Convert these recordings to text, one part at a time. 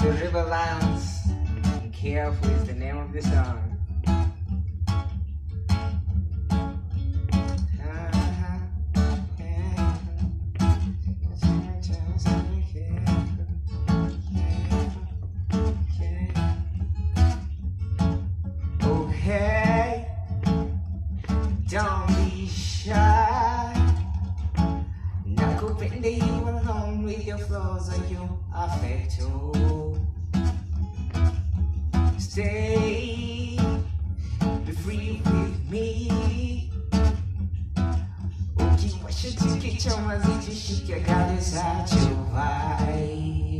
the river lions, and careful is the name of the song. Oh hey, don't be shy. Nakupende you alone with your flaws or you affect you. Stay, be free with me. Ukiwasha tukichoma zitishike kabisa chuvai.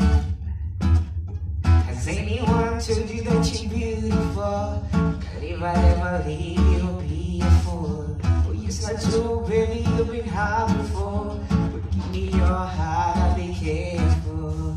Has anyone told you that you're beautiful? But if I ever leave you beautiful. Oh yes I do, baby, you've been hard before. But give me your heart, I'll be careful.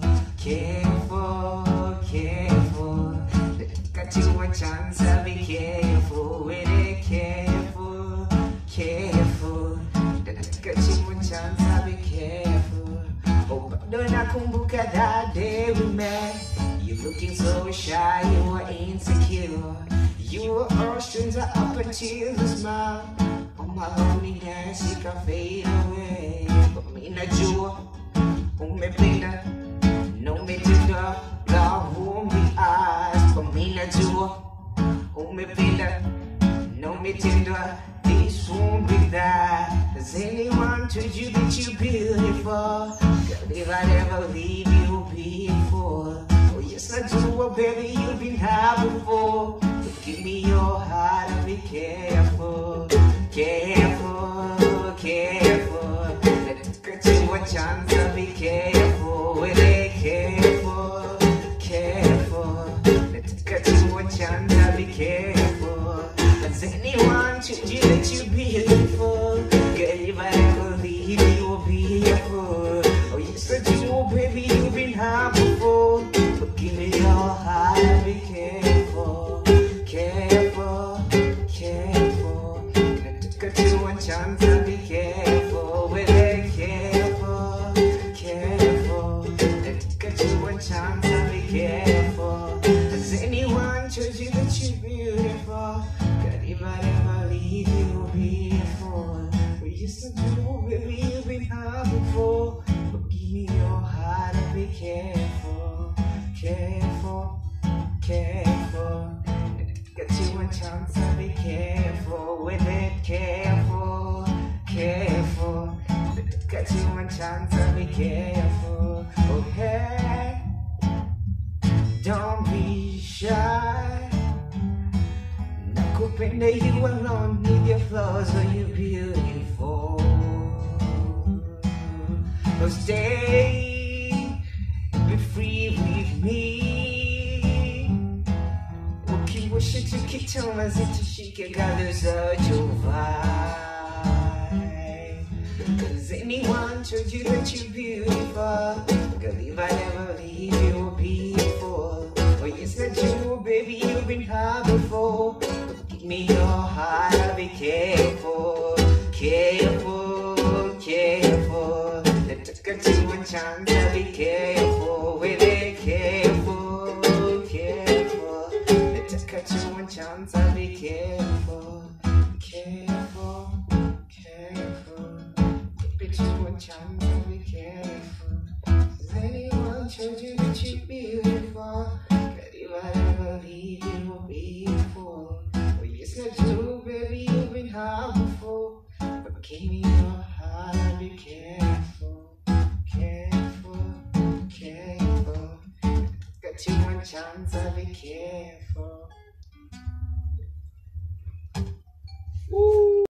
Careful, careful. Got you one chance, I'll be careful with it. Careful, careful. Got you one chance, I'll be careful. Oh, but don't nakumbuka that day we met. You looking so shy, you were insecure. You were all stranger up until the smile. On my loneliness, it can fade away. But me not you, umependa, no me tender, love won't be asked. But me not you, umependa, no me tender, this won't be that. Has anyone told you that you're beautiful? Girl, if I ever leave you beautiful. Oh yes I do, oh baby, you've been high before. But give me your heart and be careful. Careful, careful. Let's get you a chance to be careful with it. Careful, careful. Let's get you a chance to be careful. Has anyone told you that you're beautiful? Girl, if I ever leave you beautiful. Oh yes I do, oh baby, you've been high before. But give me your heart and be careful. Careful, careful. Got you one chance to be careful with it. Careful, careful. Got you one chance to be careful. Has anyone told you that you're beautiful? God, if I ever leave you beautiful. We used to do, baby, you've been high before. But give me your heart and be careful. Careful, careful. Got you one chance to be careful with it. Careful, careful. Got you one chance to be careful. Oh hey, don't be shy. Nakupenda you alone with your flaws or you beautiful. Oh stay, be free with me. Ukiwasha tukichoma zitishike kabisa chuvai. Has anyone told you that you're beautiful? Girl, if I never leave you beautiful. Oh yes I do, baby, you've been high before. But give me your heart, I'll be careful. Careful, careful. Let's get you one chance, I'll be careful with it. Careful, careful. Let's get you one chance, I'll be careful. Careful, careful. Get you one chance, I'll be careful. Has anyone told you that you're beautiful? That if I ever leave you beautiful. Oh yes I do, baby, you've been high before. But give me your heart and be careful. Careful, careful. Got you one chance, I'll be careful. Woo!